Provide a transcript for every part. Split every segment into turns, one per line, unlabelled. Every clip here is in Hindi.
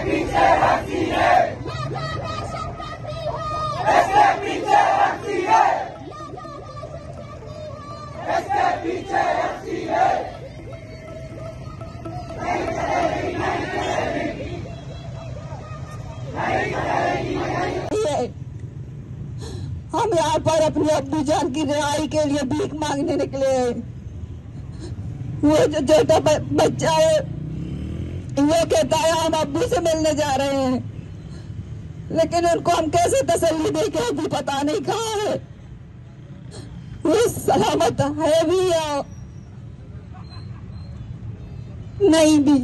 पीछे हंसी है, इसके पीछे हंसी है, इसके पीछे हंसी है। नहीं चलेगी, नहीं चलेगी, नहीं चलेगी, नहीं।
हम यहाँ पर अपने अब्बू जान की रिहाई के लिए भीख मांगने निकले हैं। वो जो छोटा बच्चा है वो कहता है हम अब्बू से मिलने जा रहे हैं, लेकिन उनको हम कैसे तसल्ली दे के अभी पता नहीं कहाँ है, वो सलामत है भी या नहीं भी।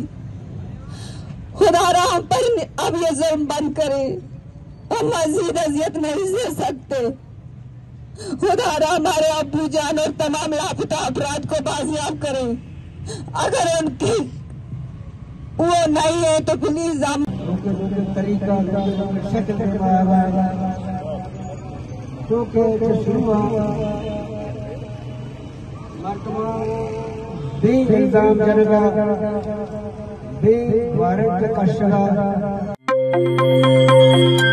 खुदा हम पर अब ये जुल्म बंद करे, हम मजीद अजियत नहीं सह सकते। खुदा हमारे अब्बू जान और तमाम लापता अफराद को बाजियाब करें। अगर उनकी वो नहीं है तो प्लीज हम
तरीका शक्ल में इल्जाम जनगा वारंट का